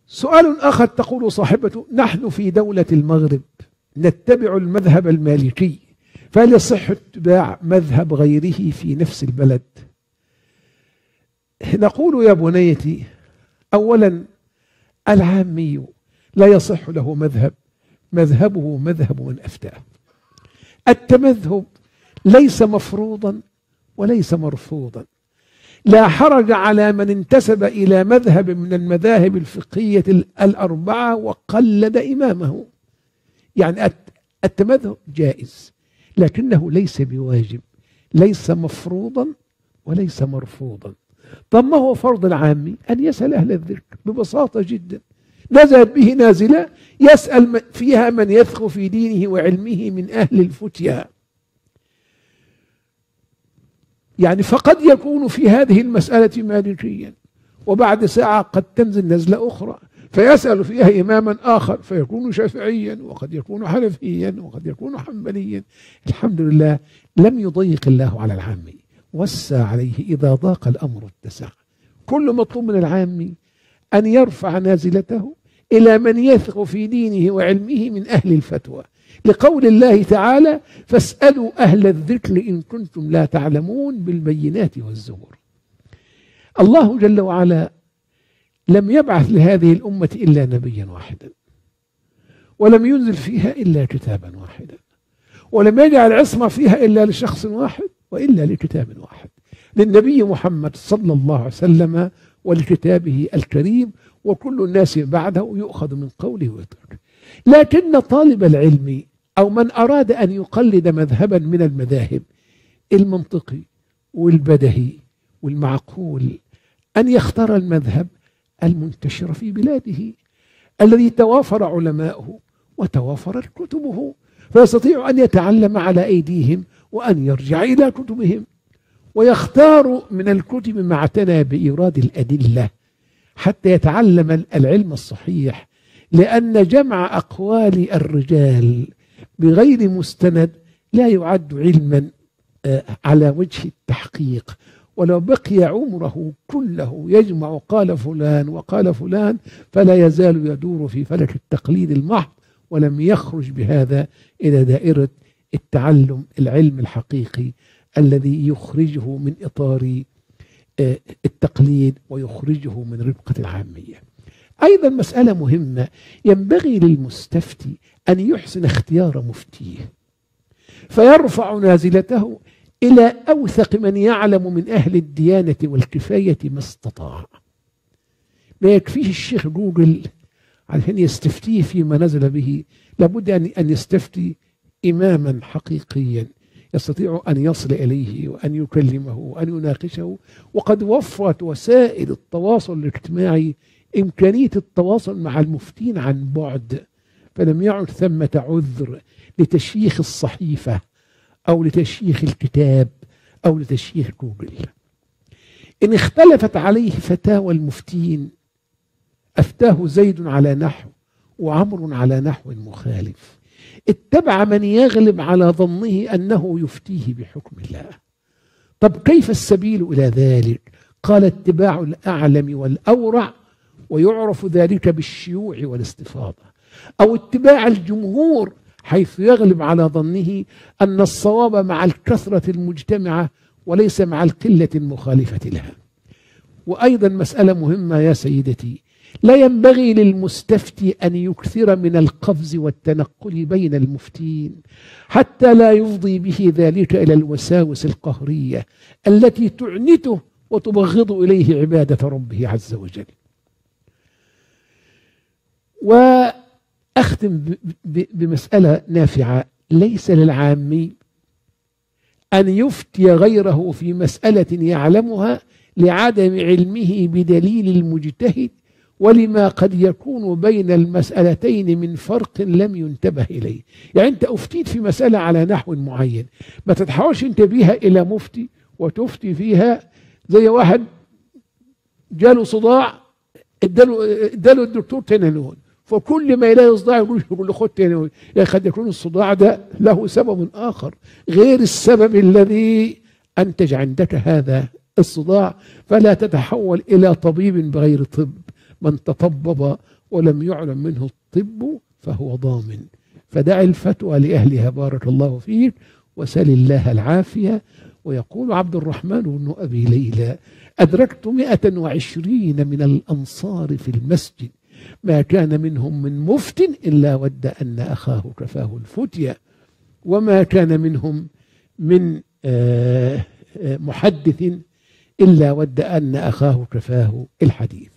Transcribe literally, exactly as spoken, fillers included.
سؤال آخر تقول صاحبته: نحن في دولة المغرب نتبع المذهب المالكي، فهل يصح اتباع مذهب غيره في نفس البلد؟ نقول يا بنيتي: أولا العامي لا يصح له مذهب، مذهبه مذهب من أفتاه. التمذهب ليس مفروضا وليس مرفوضا، لا حرج على من انتسب إلى مذهب من المذاهب الفقهية الأربعة وقلد إمامه. يعني التمذهب جائز لكنه ليس بواجب، ليس مفروضا وليس مرفوضا. طب ما هو فرض العامي؟ أن يسأل أهل الذكر ببساطة جدا، نزلت به نازلة يسأل فيها من يثق في دينه وعلمه من أهل الفتيا. يعني فقد يكون في هذه المسألة مالكيا، وبعد ساعة قد تنزل نزلة أخرى فيسأل فيها إماما آخر فيكون شافعيا، وقد يكون حنفيا، وقد يكون حنبليا. الحمد لله لم يضيق الله على العامي، وسع عليه، إذا ضاق الأمر اتسع. كل مطلوب من العامي أن يرفع نازلته إلى من يثق في دينه وعلمه من أهل الفتوى، لقول الله تعالى: فاسألوا أهل الذكر إن كنتم لا تعلمون بالبينات والزبر. الله جل وعلا لم يبعث لهذه الأمة إلا نبيا واحدا، ولم ينزل فيها إلا كتابا واحدا، ولم يجعل عصمة فيها إلا لشخص واحد وإلا لكتاب واحد، للنبي محمد صلى الله عليه وسلم ولكتابه الكريم، وكل الناس بعده يؤخذ من قوله ويترك. لكن طالب العلم أو من أراد أن يقلد مذهبا من المذاهب المنطقي والبدهي والمعقول أن يختار المذهب المنتشر في بلاده الذي توافر علماؤه وتوافرت كتبه، فيستطيع أن يتعلم على أيديهم وأن يرجع إلى كتبهم ويختار من الكتب ما اعتنى بإيراد الأدلة حتى يتعلم العلم الصحيح. لأن جمع أقوال الرجال بغير مستند لا يعد علما على وجه التحقيق، ولو بقي عمره كله يجمع قال فلان وقال فلان فلا يزال يدور في فلك التقليد المحض، ولم يخرج بهذا إلى دائرة التعلم العلم الحقيقي الذي يخرجه من إطار التقليد ويخرجه من ربقة العامية. أيضا مسألة مهمة، ينبغي للمستفتي أن يحسن اختيار مفتيه فيرفع نازلته إلى أوثق من يعلم من أهل الديانة والكفاية ما استطاع. ما يكفيه الشيخ جوجل عشان يستفتيه فيما نزل به، لابد أن يستفتي إماما حقيقيا يستطيع أن يصل إليه وأن يكلمه وأن يناقشه. وقد وفرت وسائل التواصل الاجتماعي إمكانية التواصل مع المفتين عن بعد، فلم يعد ثمة عذر لتشييخ الصحيفة أو لتشييخ الكتاب أو لتشييخ جوجل. إن اختلفت عليه فتاوى المفتين أفتاه زيد على نحو وعمر على نحو مخالف، اتبع من يغلب على ظنه أنه يفتيه بحكم الله. طب كيف السبيل إلى ذلك؟ قال: اتباع الأعلم والأورع، ويعرف ذلك بالشيوع والاستفاضة، أو اتباع الجمهور حيث يغلب على ظنه أن الصواب مع الكثرة المجتمعة وليس مع القلة المخالفة لها. وأيضا مسألة مهمة يا سيدتي، لا ينبغي للمستفتي أن يكثر من القفز والتنقل بين المفتين حتى لا يفضي به ذلك إلى الوساوس القهرية التي تعنته وتبغض إليه عبادة ربه عز وجل. وأختم بمسألة نافعة: ليس للعامي أن يفتي غيره في مسألة يعلمها لعدم علمه بدليل المجتهد، ولما قد يكون بين المسألتين من فرق لم ينتبه إليه. يعني أنت أفتيت في مسألة على نحو معين، ما تتحاولش أنت بيها إلى مفتي وتفتي فيها زي واحد جاله صداع اداله اداله الدكتور تنانون، فكل ما يلاقي صداع يقول له خد تنانون. يعني قد يكون الصداع ده له سبب آخر غير السبب الذي أنتج عندك هذا الصداع، فلا تتحول إلى طبيب بغير طب، من تطبب ولم يعلم منه الطب فهو ضامن. فدع الفتوى لأهلها بارك الله فيك، وسل الله العافية. ويقول عبد الرحمن بن أبي ليلى: أدركت مئة وعشرين من الأنصار في المسجد، ما كان منهم من مفت إلا ود أن أخاه كفاه الفتية، وما كان منهم من محدث إلا ود أن أخاه كفاه الحديث.